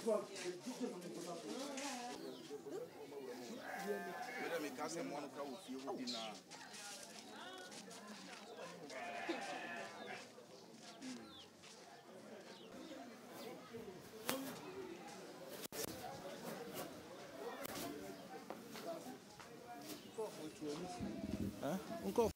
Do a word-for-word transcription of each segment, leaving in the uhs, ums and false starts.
Huh? Uncle.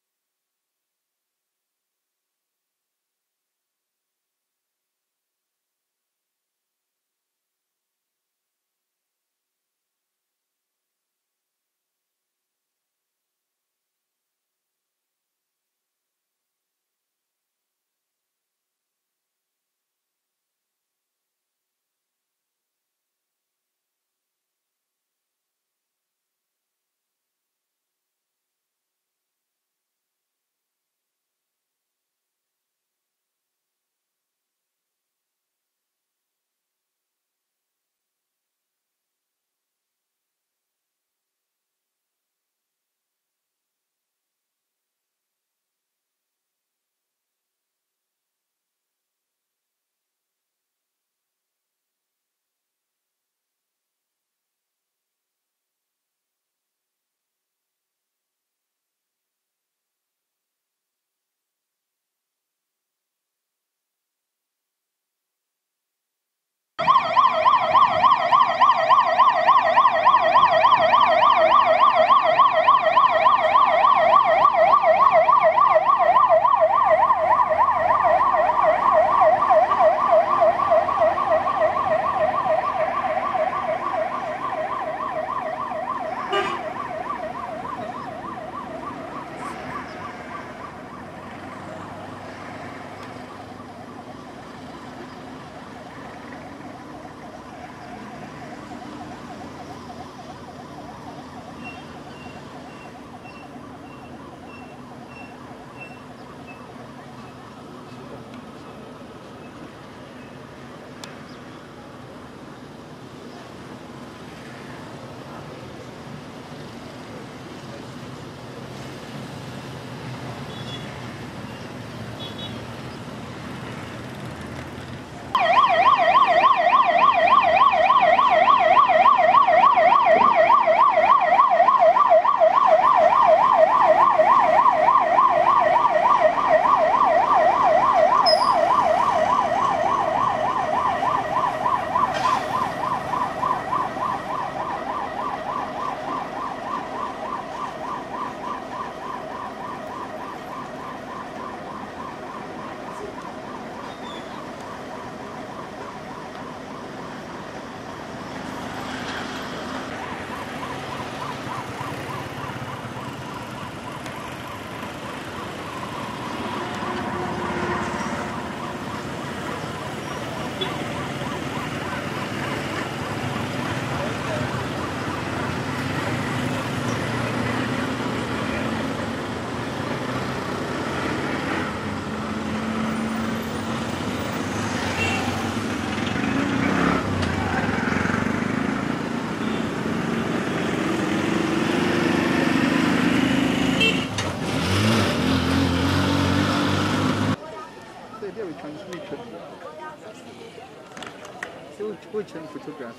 Which one photograph?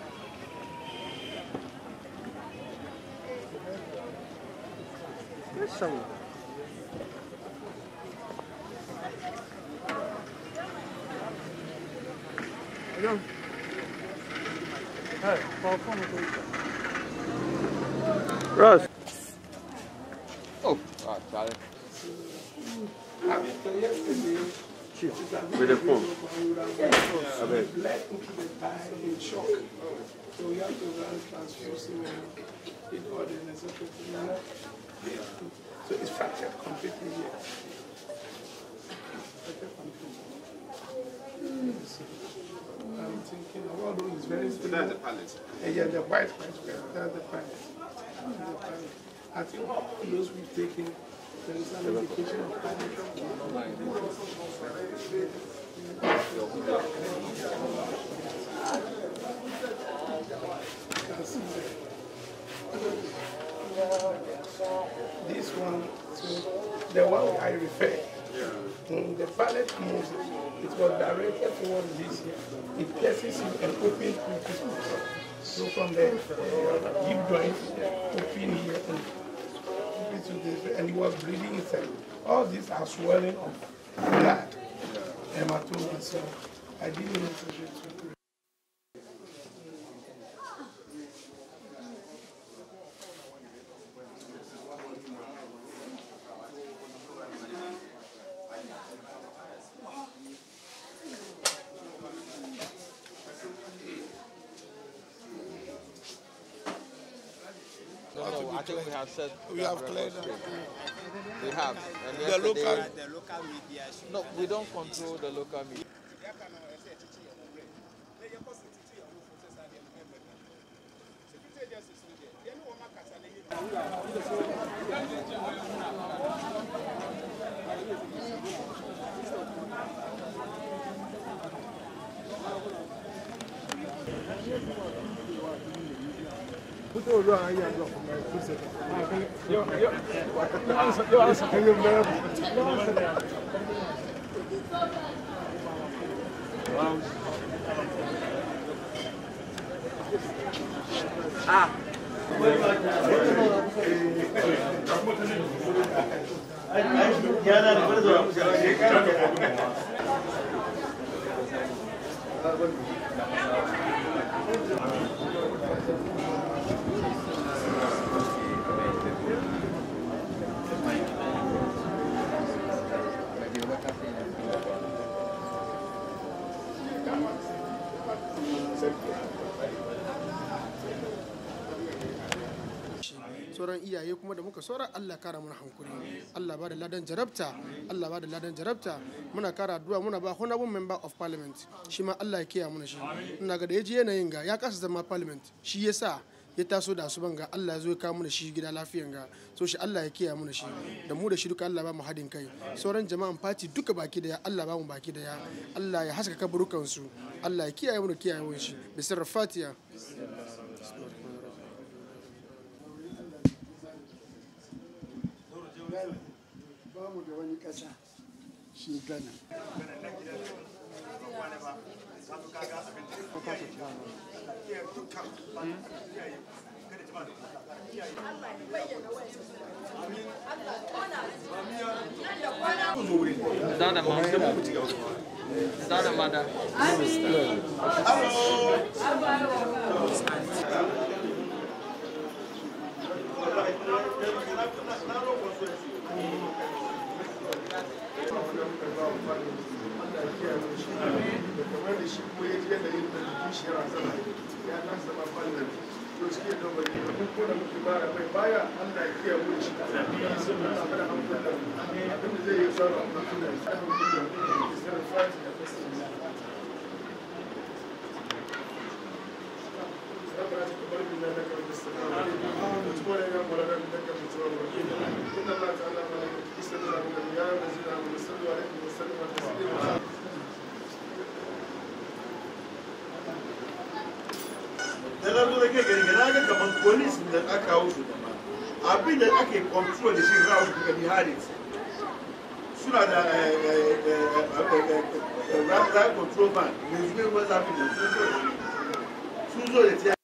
Let's show you. Hello. Hey, call phone please. Ross. Oh, ah, sorry. With the phone. I bet. In shock. So we have to run transfusing in order in a certain manner. So it's fractured completely here. Fractured completely. I'm thinking, although it's very stable. So that's the pallet? Uh, yeah, the white white. That's the pallet. The pallet. I think those we've taken, there is an indication of pallet. This one, so the one I refer, Mm, the pilot moves it. It was directed towards this here. It places it and opens to this one. So from the uh, hip joint, open here and open to this, and he was bleeding inside. All these are swelling of blood, hematoma. So I didn't know to do it. No, no, I think we have said We have cleared that. We have. And The local, yesterday- No, we don't control the local media. Ah. sauran iyaye kuma da muka saura Allah kara mana hankuri, Allah ba da ladan jarabta, Allah ba da ladan jarabta. Muna kara addu'a, muna ba honorable member of parliament shi ma Allah ya kiyaye mana shi. Ina ga da yaji yanayin ga ya kasa zama parliament, shi yasa ya taso da su banga Allah ya zo ya kawo mana shi gida lafiyan ga, so shi Allah ya kiyaye mana shi, da mu da shi duka Allah ba mu hadin kai. Sauran jama'an party duka baki daya Allah ba mu baki daya, Allah ya haska kaburukan su, Allah ya kiyaye mu da kiyayewan shi. Bisar Fatiha. Bamu da wani ƙasa shi Ghana. Dada mada. Dada mada. da na zo da ke gani na ga kamar police da aka kawo su abin da ake control da shi rawu daga Biharis suna da right control van mai zuwa wani zafi da sun zo da